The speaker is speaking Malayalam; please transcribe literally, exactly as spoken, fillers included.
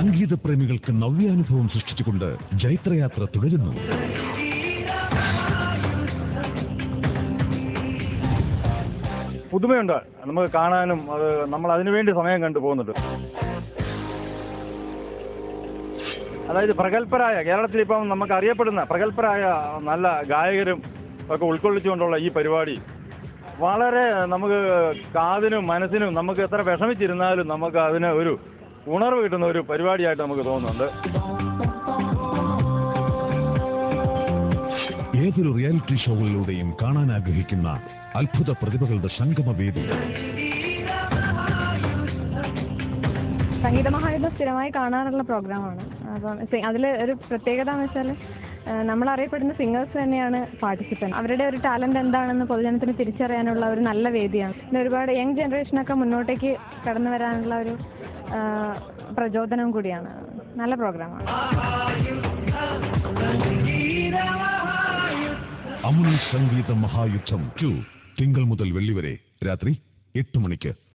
സംഗീത പ്രേമികൾക്ക് നവ്യാനുഭവം സൃഷ്ടിച്ചുകൊണ്ട് ജൈത്രയാത്ര തുടരുന്നു. പുതുമയുണ്ട് നമുക്ക് കാണാനും, അത് നമ്മൾ അതിനുവേണ്ടി സമയം കണ്ടു പോകുന്നുണ്ട്. അതായത് പ്രഗത്ഭരായ, കേരളത്തിൽ ഇപ്പം നമുക്ക് അറിയപ്പെടുന്ന പ്രഗത്ഭരായ നല്ല ഗായകരും ഒക്കെ ഉൾക്കൊള്ളിച്ചുകൊണ്ടുള്ള ഈ പരിപാടി വളരെ നമുക്ക് കാതിനും മനസ്സിനും നമുക്ക് എത്ര വിഷമിച്ചിരുന്നാലും നമുക്ക് അതിന് ഒരു ഉണർവ് കിട്ടുന്ന ഒരു പരിപാടിയായിട്ട് നമുക്ക് തോന്നുന്നുണ്ട്. ഏതൊരു റിയാലിറ്റി ഷോകളിലൂടെയും കാണാൻ ആഗ്രഹിക്കുന്ന അത്ഭുത പ്രതിഭകളുടെ സംഗമവേദി. സംഗീത മഹായുദ്ധം സ്ഥിരമായി കാണാറുള്ള പ്രോഗ്രാമാണ്. അപ്പം അതിൽ ഒരു പ്രത്യേകത എന്ന് വെച്ചാൽ നമ്മൾ അറിയപ്പെടുന്ന സിംഗേഴ്സ് തന്നെയാണ് പാർട്ടിസിപ്പൻറ്റ്. അവരുടെ ഒരു ടാലന്റ് എന്താണെന്ന് പൊതുജനത്തിന് തിരിച്ചറിയാനുള്ള ഒരു നല്ല വേദിയാണ്. പിന്നെ ഒരുപാട് യങ് ജനറേഷനൊക്കെ മുന്നോട്ടേക്ക് കടന്നു വരാനുള്ള ഒരു പ്രചോദനം കൂടിയാണ്. നല്ല പ്രോഗ്രാമാണ്. അമൃത സംഗീത മഹായുദ്ധം ടു തിങ്കൾ മുതൽ വെള്ളി വരെ രാത്രി എട്ട് മണിക്ക്.